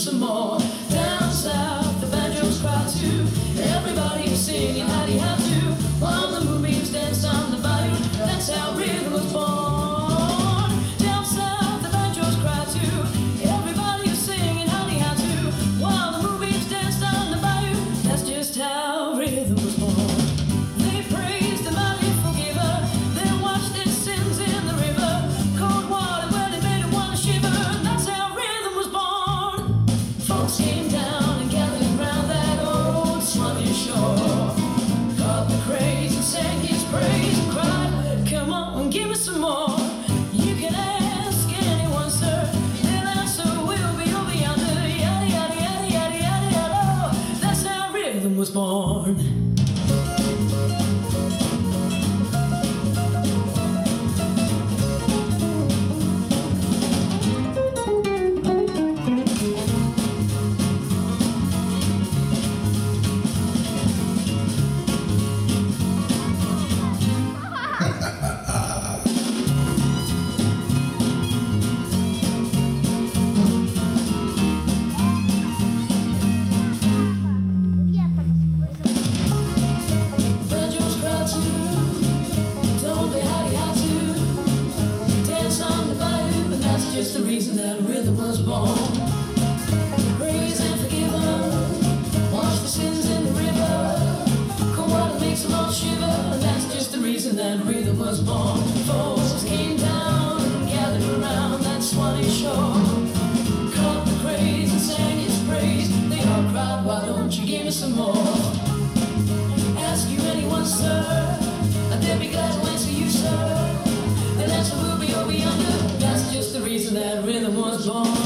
some more. Down south, the banjos cry too. Everybody is singing howdy how to. While the moonbeams dance on the bayou, that's how rhythm was born. Down south, the banjos cry too. Everybody is singing howdy how to. While the moonbeams dance on the bayou, that's just how rhythm was born. They praised the mighty forgiver, then washed their sins in the river. Cold water, well, it made them want to shiver. That's how rhythm was born. Folks came down and gathered around that old swanky shore. Caught the craze and sang his praise and cried, come on, give me some more. You can ask anyone, sir, they'll answer, we'll be over yonder. Yada, yada, yada, yada, yada, yada. That's how rhythm was born. Banjos cry too, told me howdy how to. Dance on the bayou, but that's just the reason that rhythm was born. Praise and forgive 'em, wash the sins in the river. Cold water makes them all shiver, and that's just the reason that rhythm was born. Folks came down and gathered around that swanny shore. Caught the craze and sang his praise. They all cried, why don't you give me some more? Ask you anyone, sir, they'll be glad to answer you, sir. They'll answer, we'll be over yonder. That's just the reason that rhythm was born.